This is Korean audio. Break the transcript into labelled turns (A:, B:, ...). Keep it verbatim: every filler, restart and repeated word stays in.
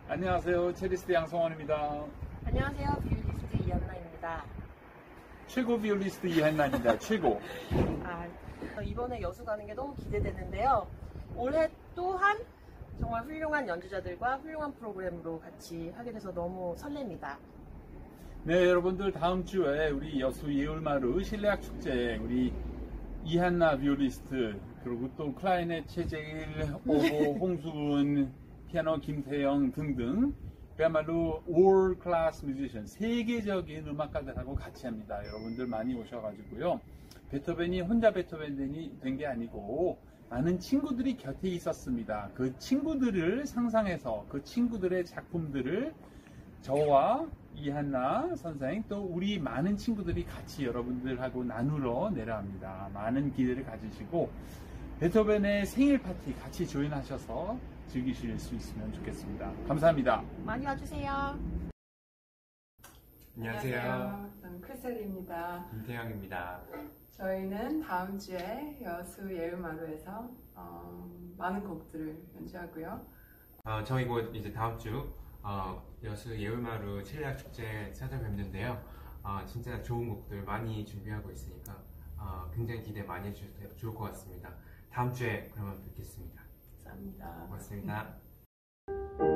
A: 안녕하세요. 첼리스트 양성원입니다.
B: 안녕하세요. 비올리스트 이한나입니다.
A: 최고 비올리스트 이한나입니다. 최고.
B: 아, 이번에 여수 가는 게 너무 기대되는데요. 올해 또한 정말 훌륭한 연주자들과 훌륭한 프로그램으로 같이 하게 돼서 너무 설렙니다.
A: 네, 여러분들 다음 주에 우리 여수 예울마루 실내악 축제 우리 이한나 비올리스트 그리고 또 클라리넷 최재일, 오보, 홍수은, 피아노 김태영 등등 그야말로 올 클래스 뮤지션 세계적인 음악가들하고 같이 합니다. 여러분들 많이 오셔가지고요. 베토벤이 혼자 베토벤이 된 게 아니고 많은 친구들이 곁에 있었습니다. 그 친구들을 상상해서 그 친구들의 작품들을 저와 이한나 선생 또 우리 많은 친구들이 같이 여러분들하고 나누러 내려갑니다. 많은 기대를 가지시고 베토벤의 생일 파티 같이 조인하셔서 즐기실 수 있으면 좋겠습니다. 감사합니다.
B: 많이 와주세요.
C: 안녕하세요. 저는 크리셀입니다.
D: 김태형입니다.
C: 저희는 다음 주에 여수 예울마루에서 어, 많은 곡들을 연주하고요.
D: 어, 저희 곧 이제 다음 주 어, 여수 예울마루 첼리악 축제 찾아뵙는데요. 어, 진짜 좋은 곡들 많이 준비하고 있으니까 어, 굉장히 기대 많이 해주셔도 좋을 것 같습니다. 다음 주에 그러면 뵙겠습니다.
C: 감사합니다.
D: 고맙습니다.